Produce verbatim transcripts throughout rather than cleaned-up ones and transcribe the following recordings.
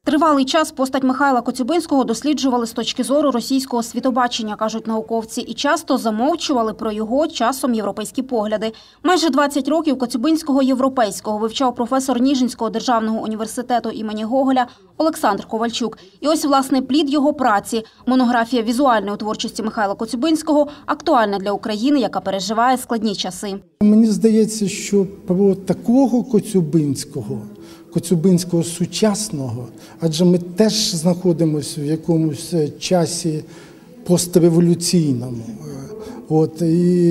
Тривалий час постать Михайла Коцюбинського досліджували з точки зору російського світобачення, кажуть науковці, і часто замовчували про його часом європейські погляди. Майже двадцять років Коцюбинського європейського вивчав професор Ніжинського державного університету імені Гоголя Олександр Ковальчук. І ось, власне, плід його праці – монографія візуальної творчості Михайла Коцюбинського, актуальна для України, яка переживає складні часи. Мені здається, що про такого Коцюбинського, Коцюбинського сучасного, адже ми теж знаходимося в якомусь часі постреволюційному. От,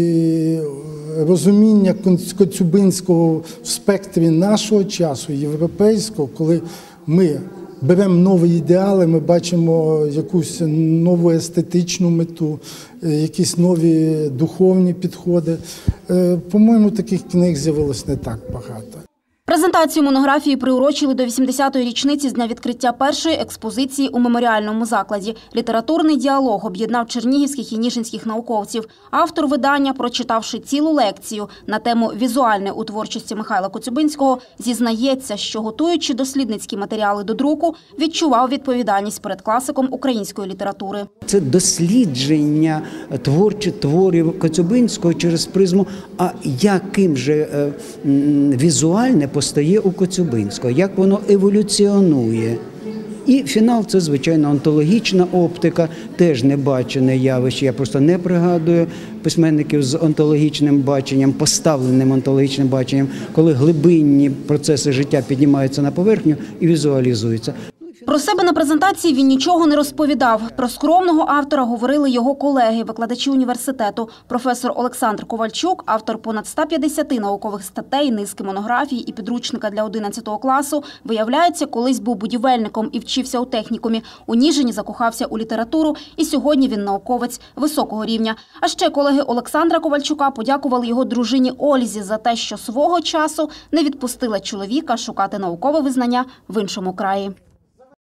і розуміння Коцюбинського в спектрі нашого часу, європейського, коли ми беремо нові ідеали, ми бачимо якусь нову естетичну мету, якісь нові духовні підходи. По-моєму, таких книг з'явилось не так багато. Презентацію монографії приурочили до вісімдесятої річниці з дня відкриття першої експозиції у меморіальному закладі. Літературний діалог об'єднав чернігівських і ніжинських науковців. Автор видання, прочитавши цілу лекцію на тему «Візуальне у творчості Михайла Коцюбинського», зізнається, що, готуючи дослідницькі матеріали до друку, відчував відповідальність перед класиком української літератури. Це дослідження творчих творів Коцюбинського через призму, а яким же візуальне постає у Коцюбинського, як воно еволюціонує. І фінал – це, звичайно, онтологічна оптика, теж небачене явище. Я просто не пригадую письменників з онтологічним баченням, поставленим онтологічним баченням, коли глибинні процеси життя піднімаються на поверхню і візуалізуються. Про себе на презентації він нічого не розповідав. Про скромного автора говорили його колеги, викладачі університету. Професор Олександр Ковальчук, автор понад ста п'ятдесяти наукових статей, низки монографій і підручника для одинадцятого класу, виявляється, колись був будівельником і вчився у технікумі. У Ніжині закохався у літературу, і сьогодні він науковець високого рівня. А ще колеги Олександра Ковальчука подякували його дружині Ользі за те, що свого часу не відпустила чоловіка шукати наукове визнання в іншому краї.